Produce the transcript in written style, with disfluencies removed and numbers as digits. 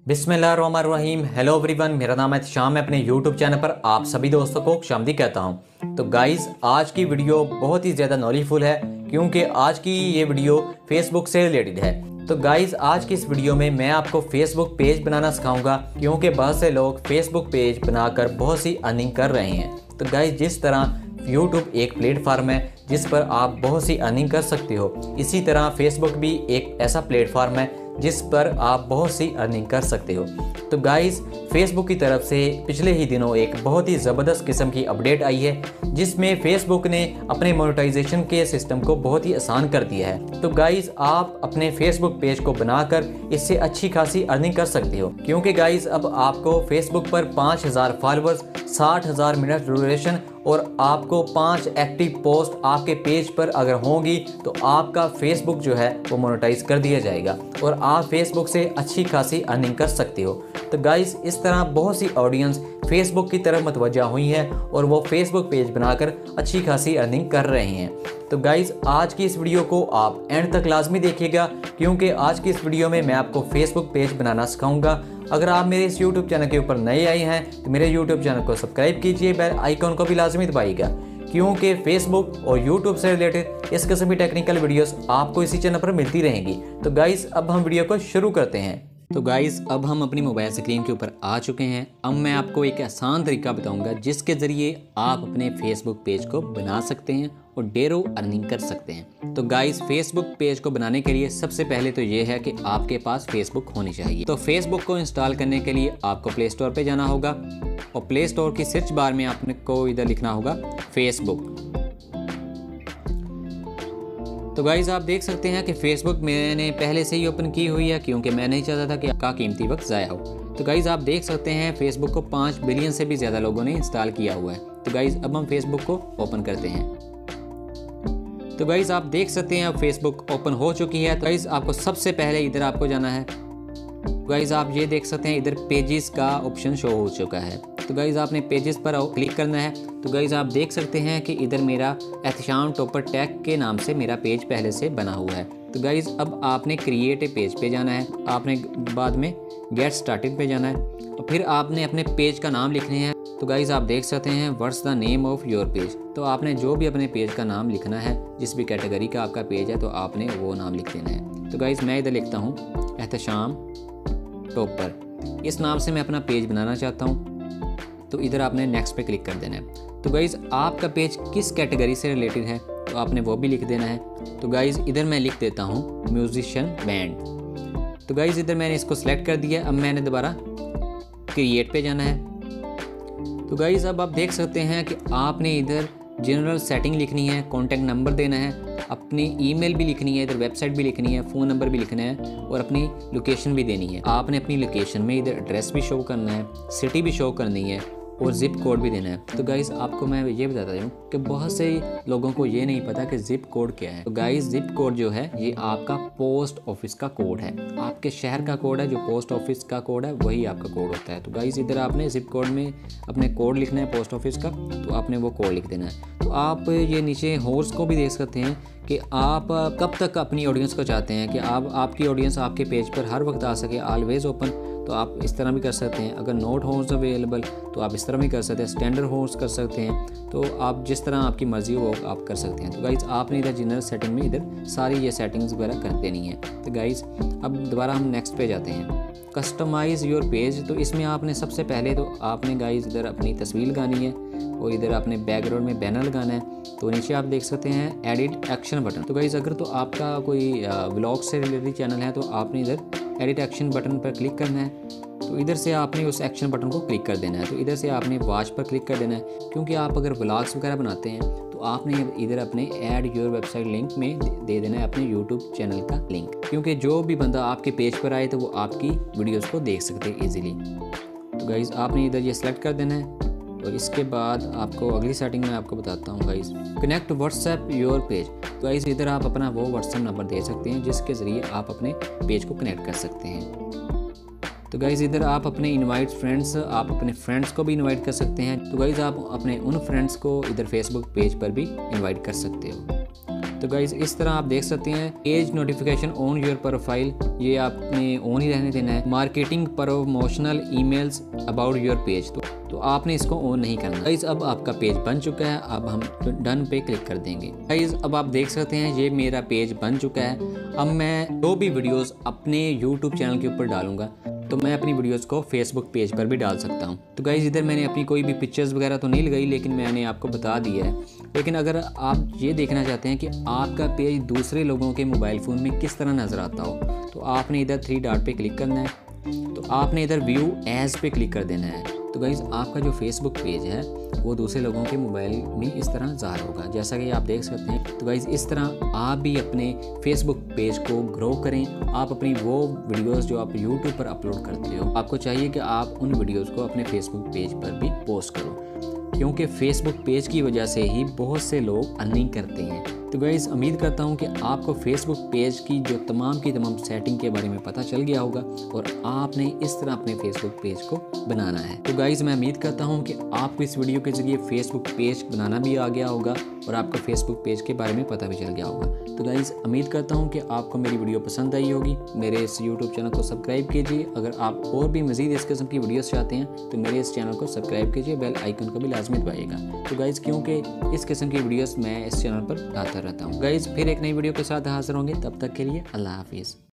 बिस्मिल्लाहिर्रहमानिर्रहीम। Hello everyone, मेरा नाम है शाम। मैं अपने यूट्यूब चैनल पर आप सभी दोस्तों को खुशामदीद कहता हूं। तो गाइस, आज की वीडियो बहुत ही ज़्यादा नॉलेजफुल है क्योंकि आज की ये वीडियो फेसबुक से रिलेटेड है। तो गाइस, आज की इस वीडियो में मैं आपको फेसबुक पेज बनाना सिखाऊंगा क्योंकि बहुत से लोग फेसबुक पेज बनाकर बहुत सी अर्निंग कर रहे हैं। तो गाइस, जिस तरह यूट्यूब एक प्लेटफार्म है जिस पर आप बहुत सी अर्निंग कर सकते हो, इसी तरह फेसबुक भी एक ऐसा प्लेटफार्म है जिस पर आप बहुत सी अर्निंग कर सकते हो। तो गाइस, फेसबुक की तरफ से पिछले ही दिनों एक बहुत ही ज़बरदस्त किस्म की अपडेट आई है जिसमें फेसबुक ने अपने मोनेटाइजेशन के सिस्टम को बहुत ही आसान कर दिया है। तो गाइस, आप अपने फेसबुक पेज को बनाकर इससे अच्छी खासी अर्निंग कर सकते हो क्योंकि गाइस, अब आपको फेसबुक पर 5000 फॉलोअर्स, 60,000 मिनट ड्यूरेशन और आपको 5 एक्टिव पोस्ट आपके पेज पर अगर होंगी तो आपका फेसबुक जो है वो मोनेटाइज कर दिया जाएगा और आप फेसबुक से अच्छी खासी अर्निंग कर सकते हो। तो गाइस, इस तरह बहुत सी ऑडियंस फेसबुक की तरफ मतवज्जा हुई है और वो फेसबुक पेज बनाकर अच्छी खासी अर्निंग कर रहे हैं। तो गाइस, आज की इस वीडियो को आप एंड तक लाजमी देखिएगा क्योंकि आज की इस वीडियो में मैं आपको फेसबुक पेज बनाना सिखाऊंगा। अगर आप मेरे इस यूट्यूब चैनल के ऊपर नए आए हैं तो मेरे यूट्यूब चैनल को सब्सक्राइब कीजिए, बेल आइकॉन को भी लाजमी दबाइएगा क्योंकि फेसबुक और यूट्यूब से रिलेटेड इस किस्म की टेक्निकल वीडियोस आपको इसी चैनल पर मिलती रहेंगी। तो गाइस, अब हम वीडियो को शुरू करते हैं। तो गाइस, अब हम अपनी मोबाइल स्क्रीन के ऊपर आ चुके हैं। अब मैं आपको एक आसान तरीका बताऊंगा जिसके ज़रिए आप अपने फेसबुक पेज को बना सकते हैं और ढेरों अर्निंग कर सकते हैं। तो गाइस, फेसबुक पेज को बनाने के लिए सबसे पहले तो ये है कि आपके पास फेसबुक होनी चाहिए। तो फेसबुक को इंस्टॉल करने के लिए आपको प्ले स्टोर पे जाना होगा और प्ले स्टोर की सर्च बार में आपको इधर लिखना होगा फेसबुक। तो गाइस, आप देख सकते हैं कि फेसबुक मैंने पहले से ही ओपन की हुई है क्योंकि मैं नहीं चाहता था कि आपका कीमती वक्त ज़ाया हो। तो गाइस, आप देख सकते हैं फेसबुक को 5 बिलियन से भी ज़्यादा लोगों ने इंस्टॉल किया हुआ है। तो गाइस, अब हम फेसबुक को ओपन करते हैं। तो गाइस, आप देख सकते हैं अब फेसबुक ओपन हो चुकी है। तो गाइस, आपको सबसे पहले इधर आपको जाना है। गाइस, आप ये देख सकते हैं इधर पेजेस का ऑप्शन शो हो चुका है। तो गाइस, आपने पेजेस पर क्लिक करना है। तो गाइस, आप देख सकते हैं कि इधर मेरा एहतशाम टॉपर टैग के नाम से मेरा पेज पहले से बना हुआ है। तो गाइस, अब आपने क्रिएट ए पेज पे जाना है। आपने बाद में गेट स्टार्टेड पे जाना है और फिर आपने अपने पेज का नाम लिखने हैं। तो गाइस, आप देख सकते हैं what's the name of your page. तो आपने जो भी अपने पेज का नाम लिखना है, जिस भी कैटेगरी का आपका पेज है तो आपने वो नाम लिख देना है। तो गाइस, मैं इधर लिखता हूँ एहतशाम टॉपर। इस नाम से मैं अपना पेज बनाना चाहता हूँ। तो इधर आपने नेक्स्ट पे क्लिक कर देना है। तो गाइस, आपका पेज किस कैटेगरी से रिलेटेड है तो आपने वो भी लिख देना है। तो गाइस, इधर मैं लिख देता हूँ म्यूजिशियन बैंड। तो गाइस, इधर मैंने इसको सिलेक्ट कर दिया। अब मैंने दोबारा क्रिएट पे जाना है। तो गाइस, अब आप देख सकते हैं कि आपने इधर जनरल सेटिंग लिखनी है, कॉन्टैक्ट नंबर देना है, अपनी ईमेल भी लिखनी है, इधर वेबसाइट भी लिखनी है, फ़ोन नंबर भी लिखना है और अपनी लोकेशन भी देनी है। आपने अपनी लोकेशन में इधर एड्रेस भी शो करना है, सिटी भी शो करनी है और ज़िप कोड भी देना है। तो गाइस, आपको मैं ये बताता हूँ कि बहुत से लोगों को ये नहीं पता कि ज़िप कोड क्या है। तो गाइस, ज़िप कोड जो है ये आपका पोस्ट ऑफिस का कोड है। आपके शहर का कोड है, जो पोस्ट ऑफिस का कोड है वही आपका कोड होता है। तो गाइस, इधर आपने ज़िप कोड में अपने कोड लिखना है पोस्ट ऑफिस का, तो आपने वो कोड लिख देना है। तो आप ये नीचे होर्स को भी देख सकते हैं कि आप कब तक अपनी ऑडियंस को चाहते हैं कि आपकी ऑडियंस आपके पेज पर हर वक्त आ सके, ऑलवेज ओपन। तो आप इस तरह भी कर सकते हैं। अगर नोट होर्स अवेलेबल तो आप इस तरह भी कर सकते हैं, स्टैंडर्ड होर्स कर सकते हैं। तो आप जिस तरह आपकी मर्ज़ी हो आप कर सकते हैं। तो गाइस, आपने इधर जनरल सेटिंग में इधर सारी ये सेटिंग्स वगैरह कर देनी है। तो गाइस, अब दोबारा हम नेक्स्ट पे जाते हैं, कस्टमाइज़ योर पेज। तो इसमें आपने सबसे पहले तो आपने गाइस इधर अपनी तस्वीर लगानी है और इधर आपने बैकग्राउंड में बैनर लगाना है। तो नीचे आप देख सकते हैं एडिट एक्शन बटन। तो गाइस, अगर तो आपका कोई व्लॉग से रिलेटेड चैनल है तो आपने इधर एडिट एक्शन बटन पर क्लिक करना है। तो इधर से आपने उस एक्शन बटन को क्लिक कर देना है। तो इधर से आपने वॉच पर क्लिक कर देना है क्योंकि आप अगर व्लॉग्स वगैरह बनाते हैं तो आपने इधर अपने ऐड योर वेबसाइट लिंक में दे देना है अपने यूट्यूब चैनल का लिंक, क्योंकि जो भी बंदा आपके पेज पर आए तो वो आपकी वीडियोज़ को देख सकते हैं ईजिली। तो गाइज़, आपने इधर ये सेलेक्ट कर देना है और इसके बाद आपको अगली सेटिंग में आपको बताता हूँ guys, connect WhatsApp your page. तो गाइस, इधर आप अपना वो व्हाट्सएप नंबर दे सकते हैं जिसके ज़रिए आप अपने पेज को कनेक्ट कर सकते हैं। तो गाइस, इधर आप अपने इनवाइट फ्रेंड्स, आप अपने फ्रेंड्स को भी इनवाइट कर सकते हैं। तो गाइस, आप अपने उन फ्रेंड्स को इधर फेसबुक पेज पर भी इनवाइट कर सकते हो। तो गाइज इस तरह आप देख सकते हैं as notification on your profile, ये आपने ऑन ही रहने देना है। Marketing promotional emails about your page, तो आपने इसको ऑन नहीं करना। गाइज अब आपका पेज बन चुका है, अब हम डन पे क्लिक कर देंगे। गाइज अब आप देख सकते हैं ये मेरा पेज बन चुका है। अब मैं जो भी वीडियोस अपने यूट्यूब चैनल के ऊपर डालूंगा तो मैं अपनी वीडियोस को फेसबुक पेज पर भी डाल सकता हूं। तो गाइज इधर मैंने अपनी कोई भी पिक्चर्स वगैरह तो नहीं लगाई, लेकिन मैंने आपको बता दिया है। लेकिन अगर आप ये देखना चाहते हैं कि आपका पेज दूसरे लोगों के मोबाइल फ़ोन में किस तरह नज़र आता हो, तो आपने इधर 3 डॉट पे क्लिक करना है। तो आपने इधर व्यू एज पे क्लिक कर देना है। तो गाइज़ आपका जो फेसबुक पेज है वो दूसरे लोगों के मोबाइल में इस तरह ज़ाहिर होगा, जैसा कि आप देख सकते हैं। तो गाइज़ इस तरह आप भी अपने फेसबुक पेज को ग्रो करें। आप अपनी वो वीडियोस जो आप यूट्यूब पर अपलोड करते हो, आपको चाहिए कि आप उन वीडियोस को अपने फेसबुक पेज पर भी पोस्ट करो, क्योंकि फेसबुक पेज की वजह से ही बहुत से लोग अर्निंग करते हैं। तो गाइज़ उम्मीद करता हूं कि आपको फेसबुक पेज की जो तमाम की तमाम सेटिंग के बारे में पता चल गया होगा और आपने इस तरह अपने फेसबुक पेज को बनाना है। तो गाइज़ मैं उम्मीद करता हूं कि आपको इस वीडियो के ज़रिए फेसबुक पेज बनाना भी आ गया होगा और आपको फेसबुक पेज के बारे में पता भी चल गया होगा। तो गाइज़ उम्मीद करता हूँ कि आपको मेरी वीडियो पसंद आई होगी। मेरे इस यूट्यूब चैनल को सब्सक्राइब कीजिए। अगर आप और भी मज़ीद इस किस्म की वीडियोस चाहते हैं तो मेरे इस चैनल को सब्सक्राइब कीजिए, बेल आइकन को भी लाजमी दबाइएगा। तो गाइज़ क्योंकि इस किस्म की वीडियोस मैं इस चैनल पर लाता रहता हूँ। गाइज़ फिर एक नई वीडियो के साथ हाजिर होंगे, तब तक के लिए अल्लाह हाफिज़।